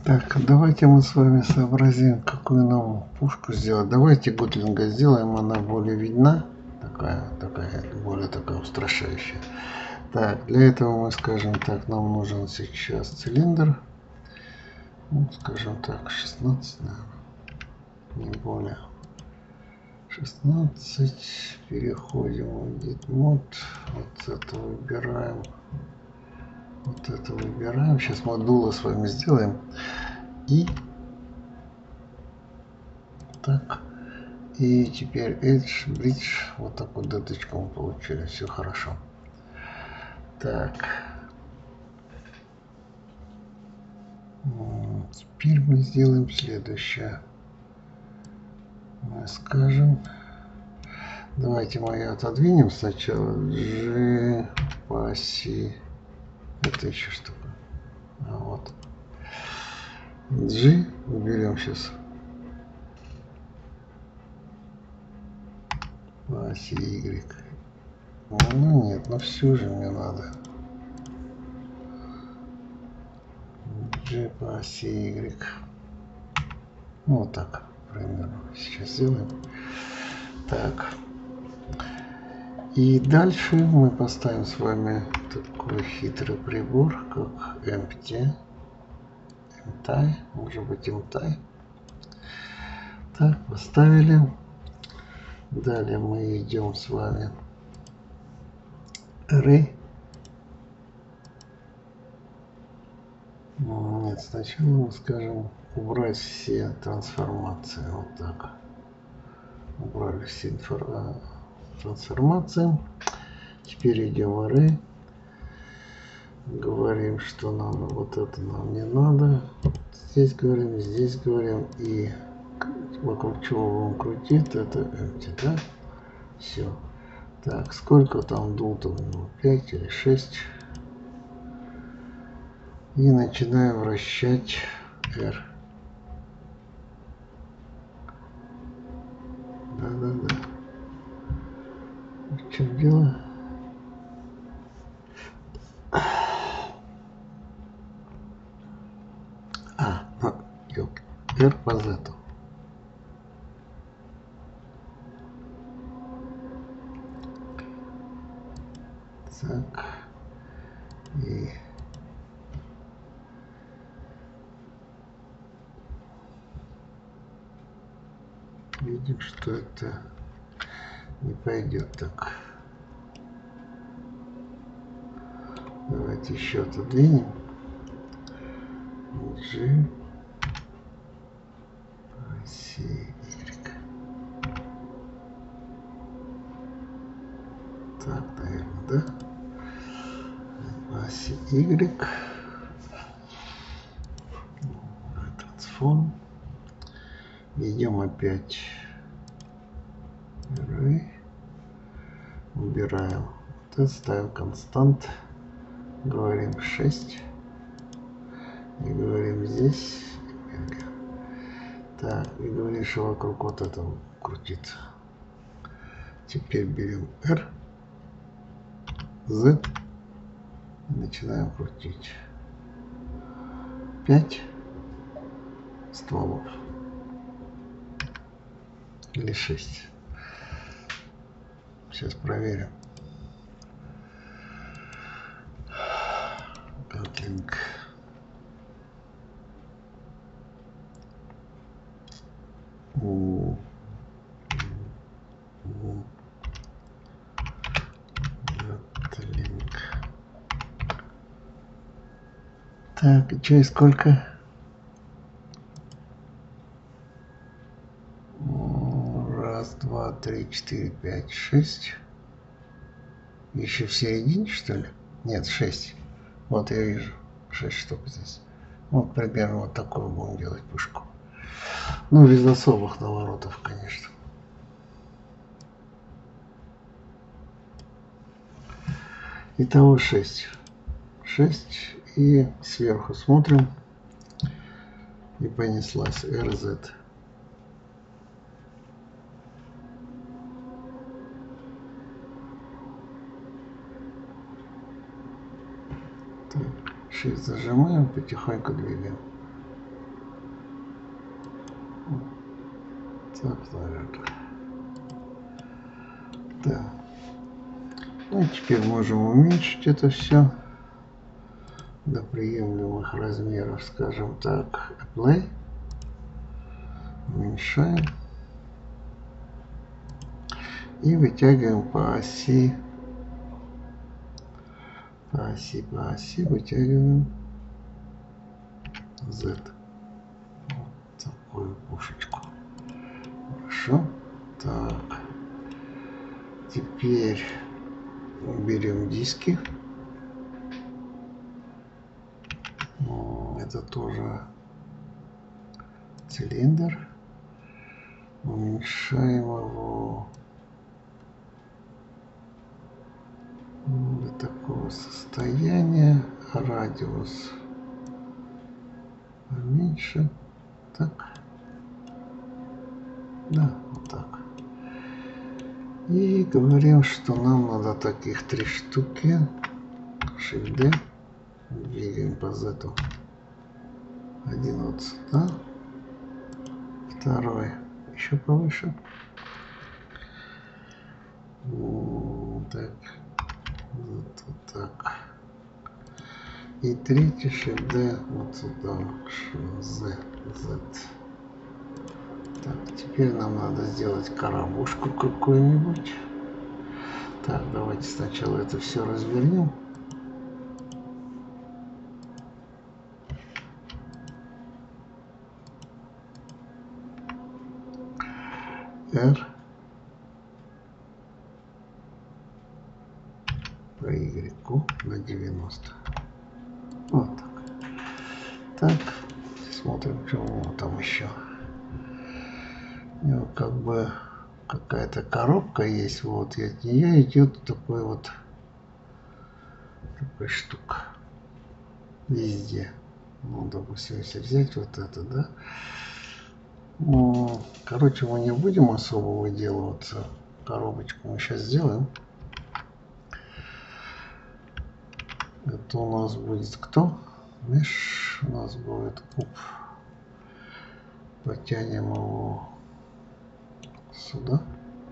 Так, давайте мы с вами сообразим, какую нам пушку сделать. Давайте Готлинга сделаем, она более видна, более такая устрашающая. Так, для этого мы скажем так, нам нужен сейчас цилиндр, ну, скажем так, 16, наверное, не более. 16, переходим в Edit Mode, вот это выбираем. Вот это выбираем. Сейчас мы дуло с вами сделаем. И так. И теперь Edge, Bridge. Вот так вот даточку мы получили. Все хорошо. Так. Теперь мы сделаем следующее. Мы скажем. Давайте мы ее отодвинем сначала. G, паси. Это еще что такое? А вот. G уберем сейчас. По оси Y. Ну нет, ну все же мне надо. G по оси Y. Ну вот так примерно. Сейчас сделаем. Так. И дальше мы поставим с вами такой хитрый прибор, как Empty. Может быть Empty. Так, поставили. Далее мы идем с вами Array. Нет, сначала мы скажем убрать все трансформации. Вот так. Убрали все трансформации. Теперь идем в Array. Говорим, что нам вот это нам не надо. Здесь говорим. И вокруг чего будем крутить, это empty, да? Все. Так, сколько там дул-то? 5 или 6. И начинаем вращать R. Да. В чем дело? R по Z. Так. И видим, что это не пойдет так. Давайте еще отодвинем. G, оси Y. Так, наверное, да? Оси Y. Трансформ. Идем опять. Убираем. Вот ставим констант. Говорим 6. И говорим здесь. Так, и говорим, что вокруг вот этого крутится. Теперь берем R, Z и начинаем крутить. 5 стволов. Или 6. Сейчас проверим. Готлинг. Так, и что, и сколько? Раз, два, три, четыре, пять, 6. Еще в середине, что ли? Нет, 6. Вот я вижу. 6 штук здесь. Вот примерно вот такую будем делать пушку. Ну, без особых наворотов, конечно. Итого 6. 6. И сверху смотрим. И понеслась RZ. Так, 6 зажимаем, потихоньку двигаем. Так, наверное. Да. Ну и теперь можем уменьшить это все до приемлемых размеров, скажем так. Apply. Уменьшаем. И вытягиваем по оси. По оси вытягиваем Z. Вот такую пушечку. Хорошо. Так. Теперь берем диски. Это тоже цилиндр. Уменьшаем его до такого состояния. Радиус поменьше. Так. Да, вот так. И говорим, что нам надо таких 3 штуки. Shift-D. Двигаем по Z. Один вот сюда. Второй еще повыше. Так. Вот так. И третий Shift-D вот сюда. Z. Так, теперь нам надо сделать коробушку какую-нибудь. Так, давайте сначала это все развернем. R по Y на 90. Вот так. Так, смотрим, что у него там еще. У него как бы какая-то коробка есть, вот, и от нее идет такой вот такая штука везде. Ну, допустим, если взять вот это, да. Ну, короче, мы не будем особо выделываться. Коробочку мы сейчас сделаем. Это у нас будет кто? Меш, у нас будет куб. Потянем его сюда.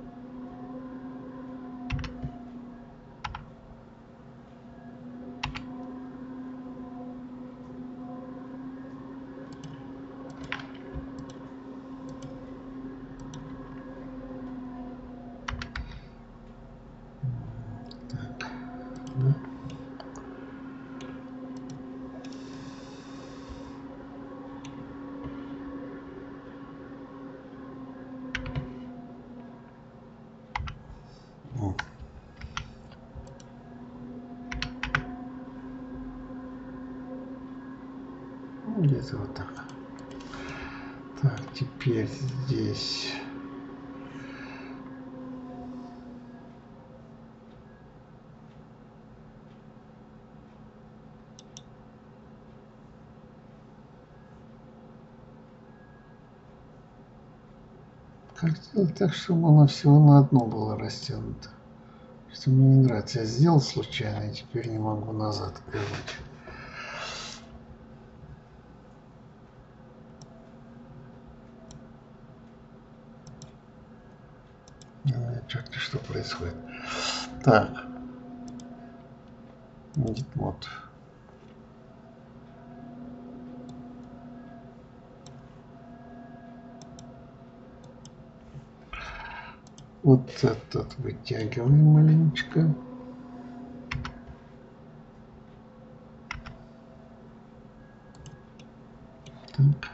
Так, да. Где-то вот так. Так, теперь здесь как сделать так, чтобы она всего на одно была растянута. Что мне не нравится. Я сделал случайно, и теперь не могу назад вернуть. Черт, что происходит. Так. Gitmod. Вот этот вытягиваем маленечко. Так.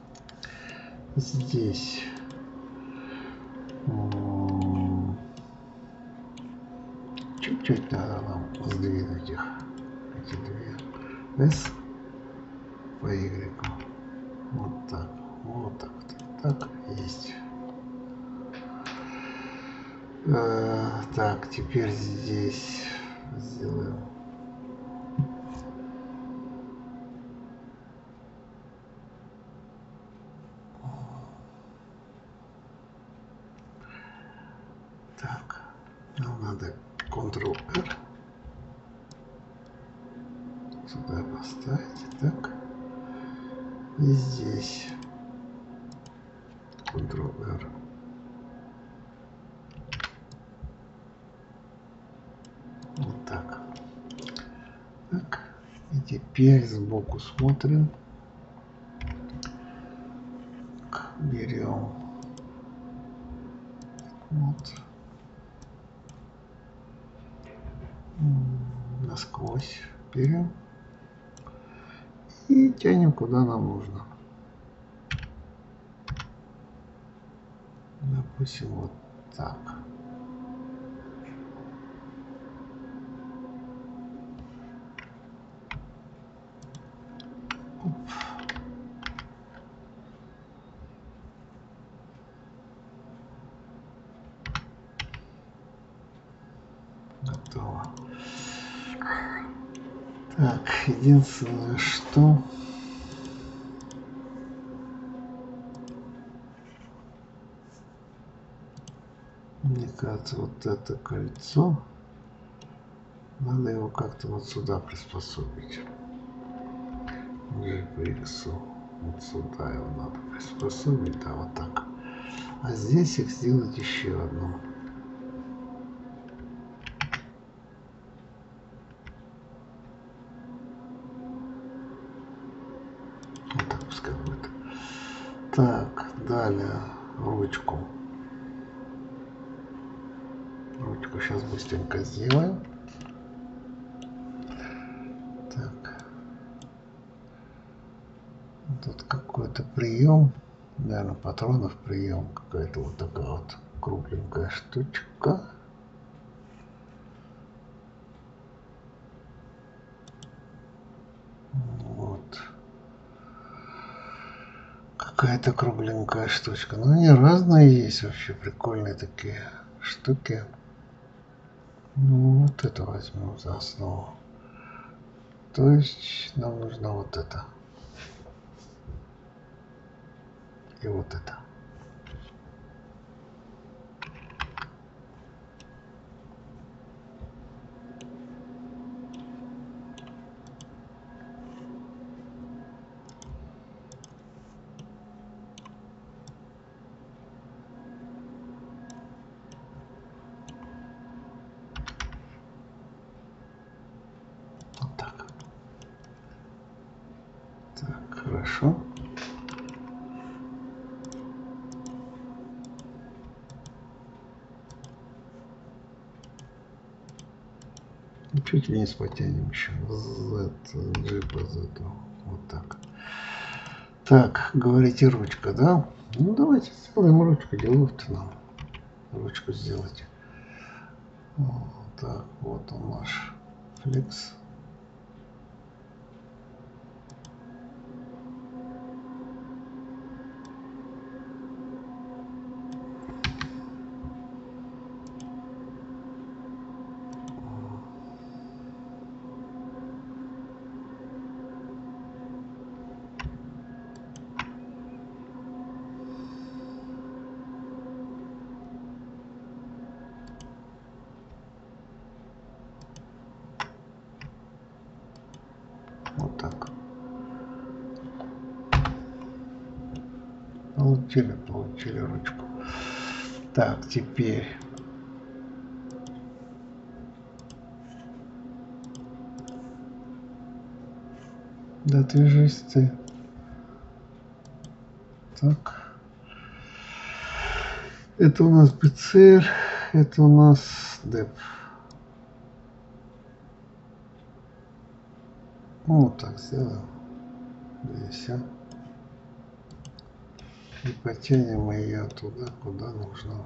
Здесь чуть-чуть надо нам сдвинуть их. Эти две. S по Y. Вот так. Вот так. Так, есть. Так, теперь здесь сделаем. Так, нам надо Ctrl-R сюда поставить. Так, и здесь Ctrl-R. теперь сбоку смотрим. Берем вот насквозь берем и тянем куда нам нужно. Допустим, вот так. Готово. Так, единственное, что мне кажется, вот это кольцо надо его как-то вот сюда приспособить. G по X. Вот сюда его надо приспособить, да, вот так. А здесь их сделать еще одну. Вот так пускай будет. Так, далее ручку. Ручку сейчас быстренько сделаем. Так. Тут какой-то прием. Наверное, патронов прием. Какая-то вот такая вот кругленькая штучка. Вот. Какая-то кругленькая штучка. Но они разные есть вообще. Прикольные такие штуки. Ну, вот это возьмем за основу. То есть нам нужно вот это. И вот это. Вот так. Так, хорошо. Чуть вниз потянем еще. Z, G по Z. Вот так. Так, говорите ручка, да? Ну, давайте сделаем ручку. Делов-то нам ручку сделать. Вот так, вот он наш флекс. Вот так. Получили ручку. Так, теперь да движись ты. Так. Это у нас BCR, это у нас DEP. Ну, вот так сделаем. Здесь, а. И потянем ее туда, куда нужно.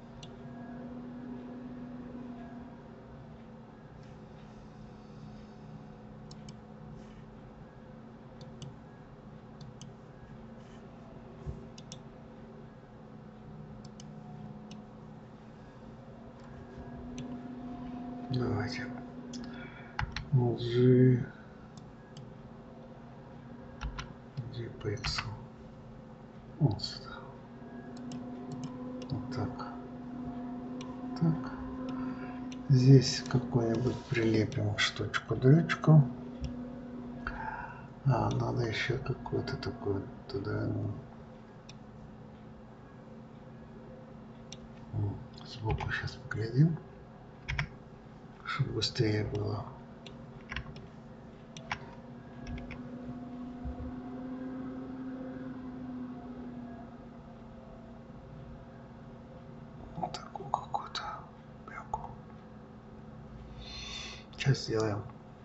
Давайте. G по X. Вот сюда. Вот так. Так. Здесь какую-нибудь прилепим штучку-дрючку. А, надо еще какой-то такой туда. Сбоку сейчас поглядим, чтобы быстрее было. Сейчас сделаем.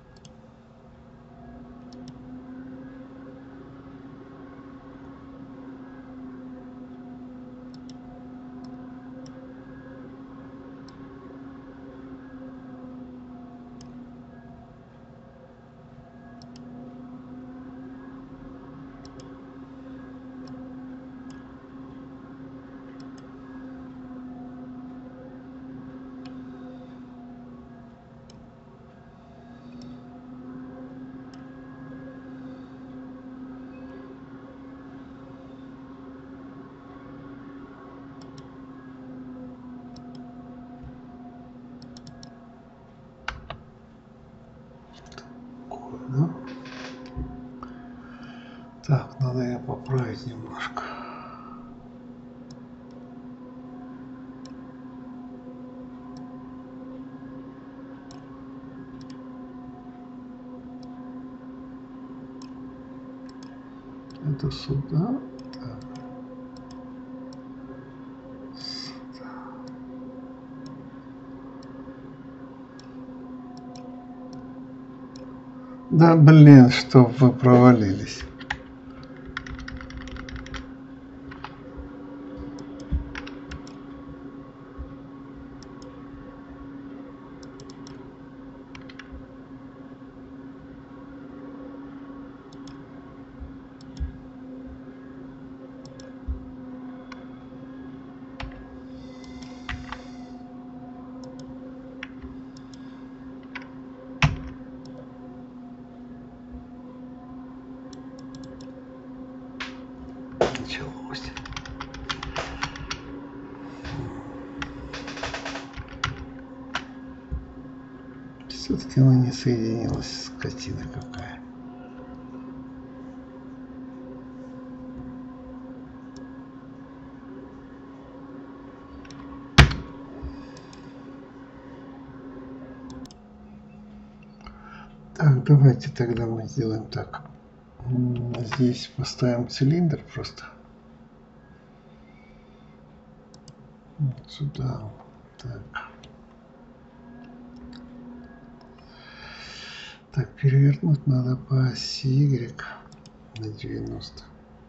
Да? Так, надо ее поправить немножко. Это сюда. Так. Сюда. Да блин, чтоб вы провалились. Началось. Все-таки она не соединилась, скотина какая. Так, давайте тогда мы сделаем так. Здесь поставим цилиндр просто. Вот сюда. Так. Так, перевернуть надо по оси Y на 90.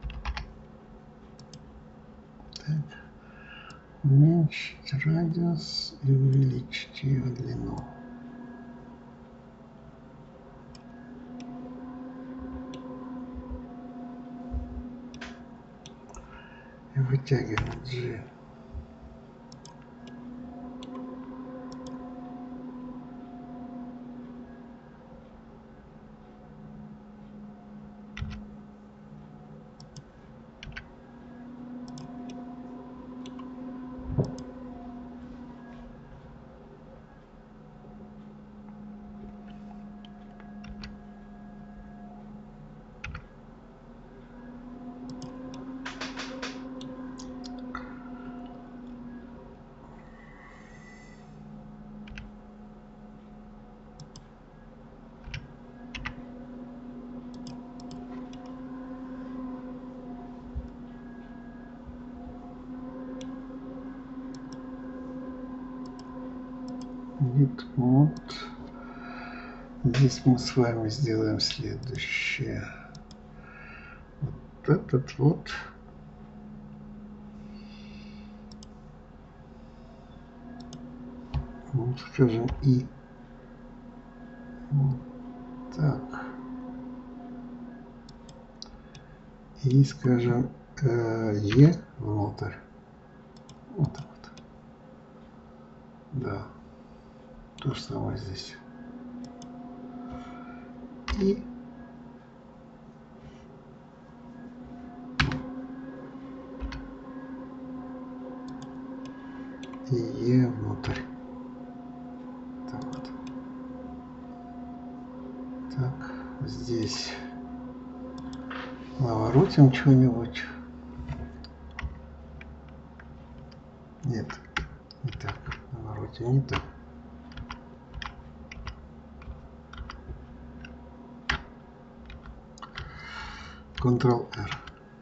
Так. Уменьшить радиус и увеличить ее длину. И вытягиваем G. Вот. Здесь мы с вами сделаем следующее. Вот этот вот. Вот, скажем, и вот так. И, скажем, Е внутрь. Вот так вот. Да. То же самое здесь. И Е внутрь. Так вот. Так, здесь наворотим что-нибудь. Нет, не так. Наворотим не так. Ctrl-R.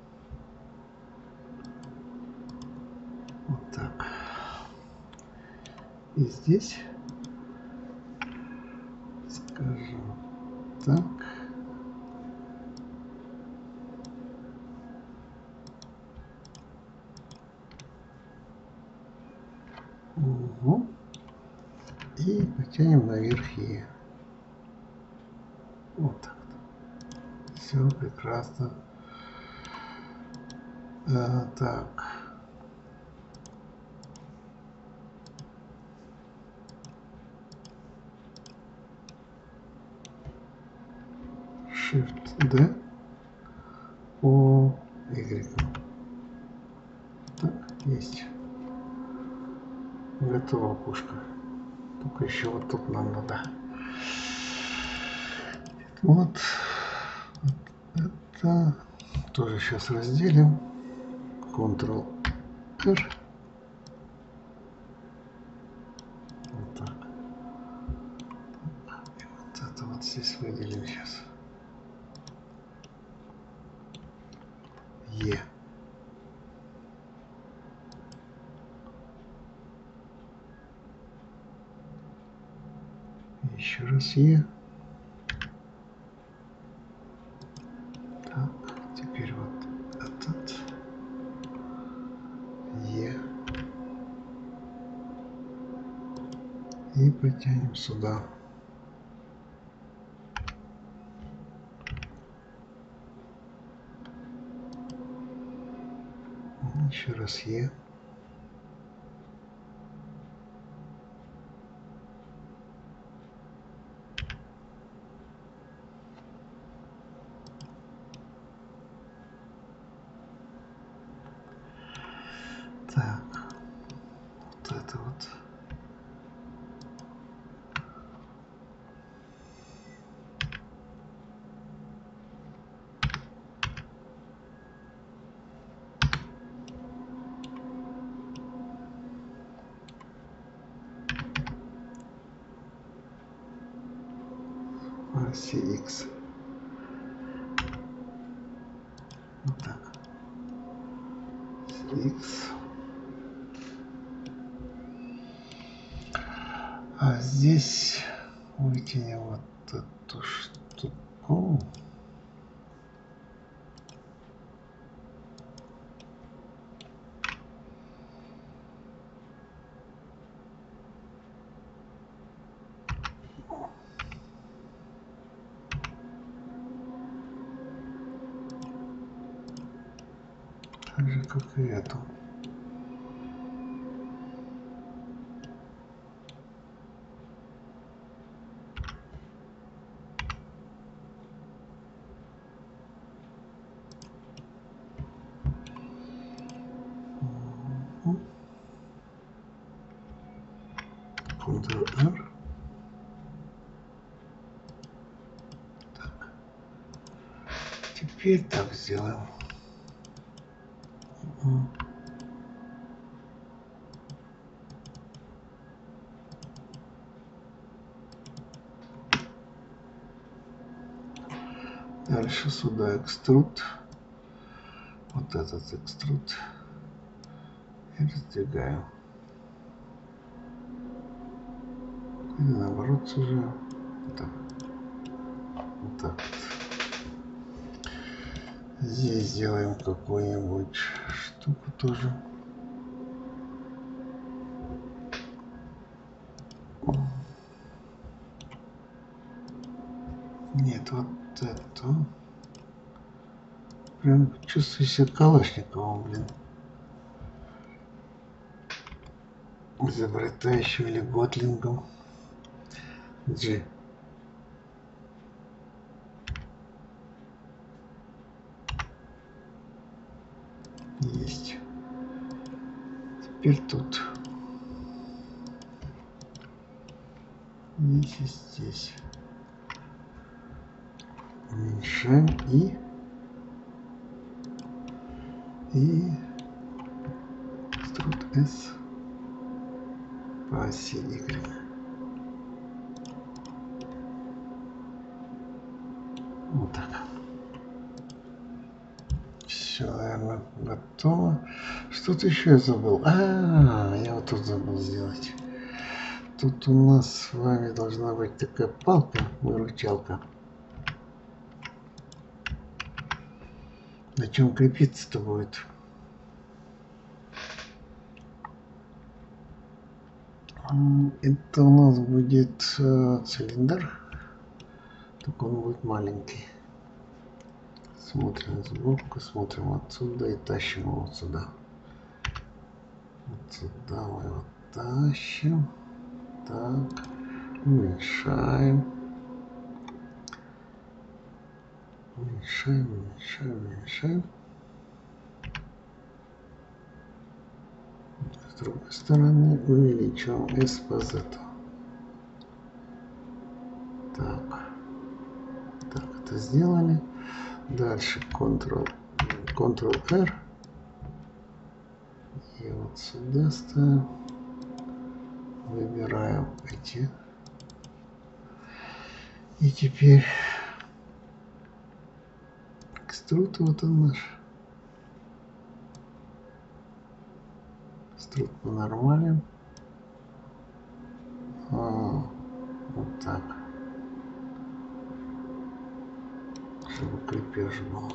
Вот так. И здесь Скажем так. Угу. И потянем наверх Е. Вот так. Все прекрасно. Так. Shift-D по Y. Так, есть. Готова пушка. Только еще вот тут нам надо. Вот это тоже сейчас разделим. Ctrl-R. Вот так. И вот это вот здесь выделим сейчас. Е. Еще раз Е. Так, теперь вот этот Е. И потянем сюда. Еще раз Е. Так, вот это вот. Оси X. Вот так. X. А здесь вытянем вот эту штуку. Так же, как и эту. Ctrl-R. Так. Теперь так сделаем. Дальше сюда экструд. Вот этот экструд. И раздвигаем. Или наоборот сужаем. Вот так. Вот так вот. Здесь сделаем какую-нибудь штуку тоже. Нет, вот это. Прям чувствую себя Калашниковым, блин. Изобретающим или Готлингом. G. Есть. Теперь тут. Здесь и здесь. Уменьшаем и экструд S по оси Y. Вот так. Все, наверное, готово. Что-то еще я забыл. Я вот тут забыл сделать. тут у нас с вами должна быть такая палка, выручалка. На чем крепиться-то будет? Это у нас будет цилиндр, только он будет маленький. Смотрим сбоку, смотрим отсюда и тащим его вот сюда. Вот сюда мы его тащим. Так, уменьшаем. Уменьшаем, уменьшаем, уменьшаем. С другой стороны увеличиваем S по Z. Так, это сделали. Дальше Ctrl-R. И вот сюда ставим. Выбираем эти. И теперь экструд, вот он наш. Экструд по нормалям. Вот так. Чтобы крепеж был.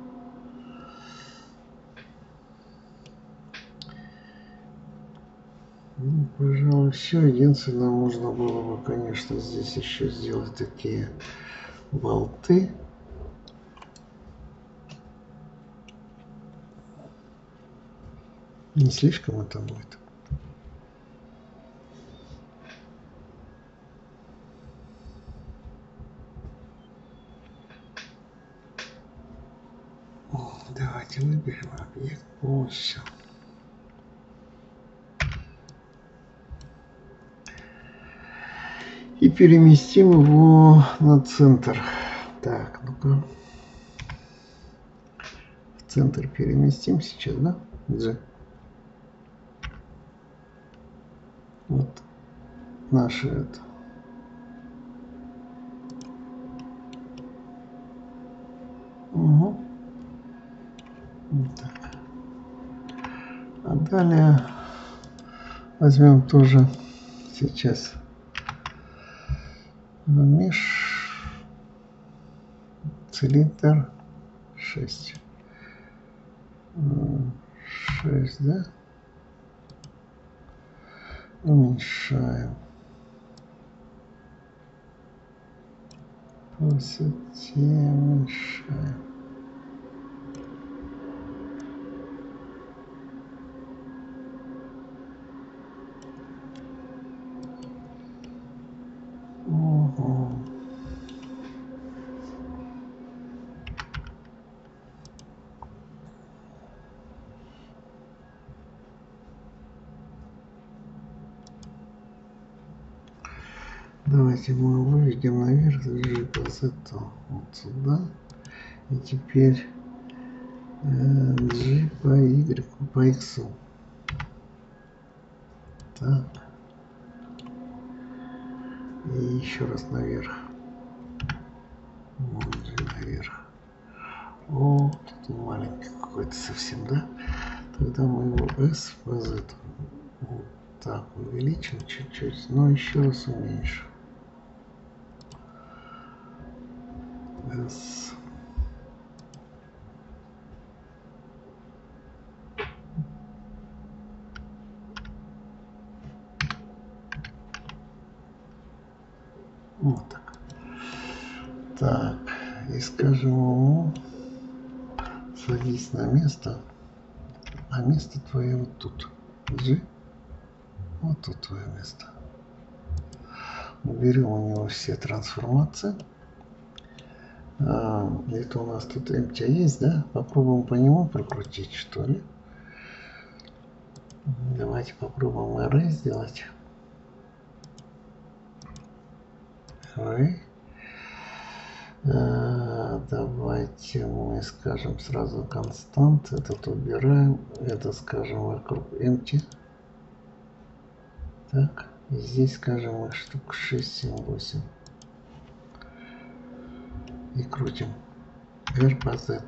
Ну, пожалуй, все. Единственное, можно было бы, конечно, здесь еще сделать такие болты. Не слишком это будет. Давайте выберем объект полностью. И переместим его на центр. Так, ну-ка. В центр переместим сейчас, да? G. Вот наше это. Угу. Вот так. А далее возьмем тоже сейчас меж цилиндр 6. 6, да? Уменьшаем. По высоте уменьшаем. Угу. Давайте мы выведем наверх G по Z вот сюда. И теперь G по Y по X. Так. И еще раз наверх. Вот G наверх. О, тут он маленький какой-то совсем, да? Тогда мы его S по Z. Вот так увеличим чуть-чуть, но еще раз уменьшим. S. Вот так. Так, и скажем ему, садись на место, а место твое вот тут. G. Вот тут твое место. Уберем у него все трансформации. Это у нас тут empty есть, да? Попробуем по нему прокрутить, что ли. Давайте попробуем array сделать. Array. Давайте мы скажем сразу констант. Этот убираем. Это скажем вокруг empty. Так. И здесь скажем мы штук 6, 7, 8. И крутим. R по Z.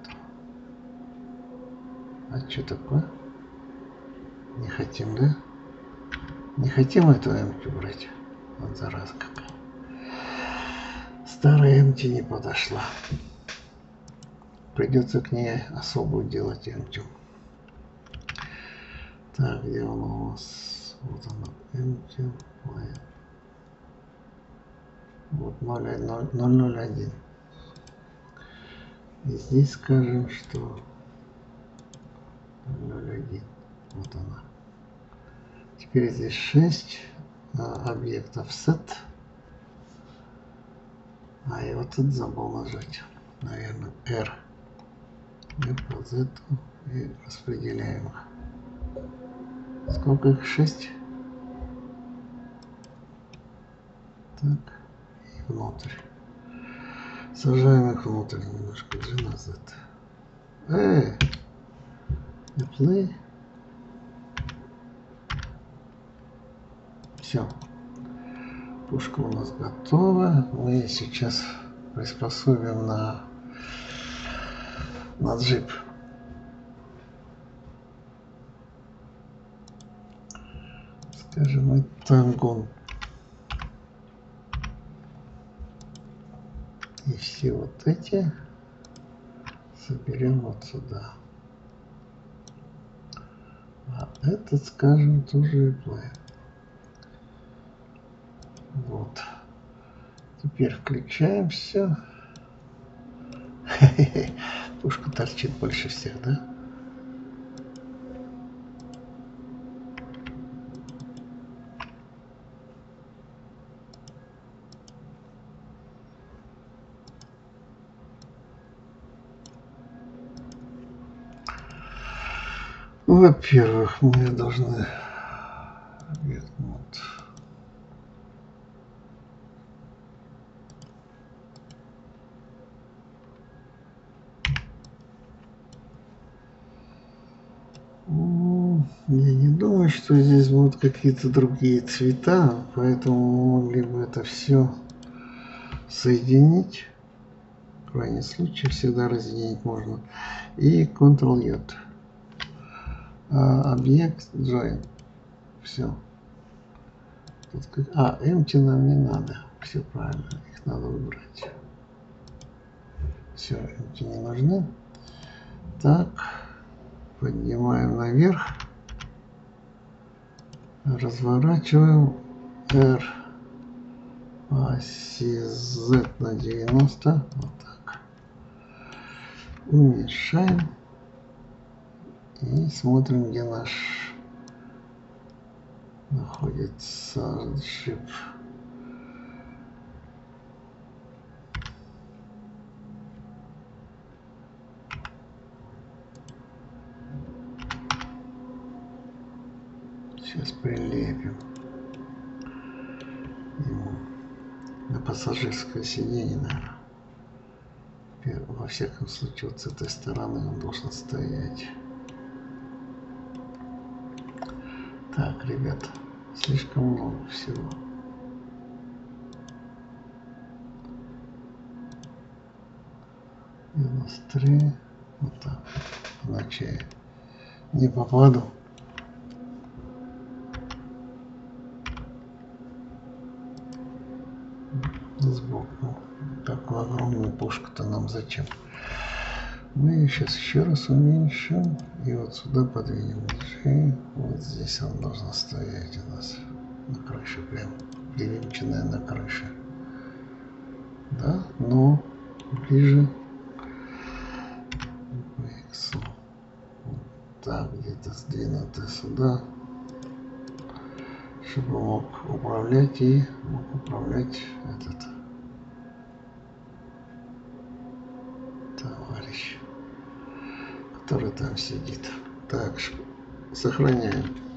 А что такое? Не хотим, да? Не хотим эту empty брать. Вот зараза какая. Старая эмти не подошла. Придется к ней особую делать эмтю. Так, где он у нас? Вот она, эмтю. Вот 001. И здесь скажем, что 001. Вот она. Теперь здесь 6 объектов set. А я вот тут забыл нажать. Наверное, R. И по Z и распределяем их. Сколько их? 6. Так. И внутрь. Сажаем их внутрь немножко. G на Z. И play. Все. Пушка у нас готова. Мы сейчас приспособим на джип. Скажем, это гон. И все вот эти соберем вот сюда. А этот, скажем, тоже play. Вот. Теперь включаем все. Пушка торчит больше всех, да? Во-первых, мы должны вот. Я не думаю, что здесь будут какие-то другие цвета, поэтому мы могли бы это все соединить. В крайнем случае всегда разъединить можно. И Ctrl-J. Объект join. Все. Empty нам не надо. Все правильно. Их надо выбрать. Все, empty не нужны. Так. Поднимаем наверх. Разворачиваем R. Оси Z на 90. Вот так. Уменьшаем. И смотрим, где наш находится джип. Сейчас прилепим ему на пассажирское сиденье, наверное. Во всяком случае, вот с этой стороны он должен стоять. Так, ребята, слишком много всего. Минус 3. Вот так. Иначе не попаду. Сбоку. Такую огромную пушку-то нам зачем? Мы ее сейчас еще раз уменьшим. И вот сюда подвинем. И вот здесь он должен стоять у нас на крыше. Прям привинченная на крыше. Да, но ближе к X. Вот так, где-то сдвинуто сюда. Чтобы мог управлять и мог управлять этот товарищ, который там сидит. Так, сохраняем.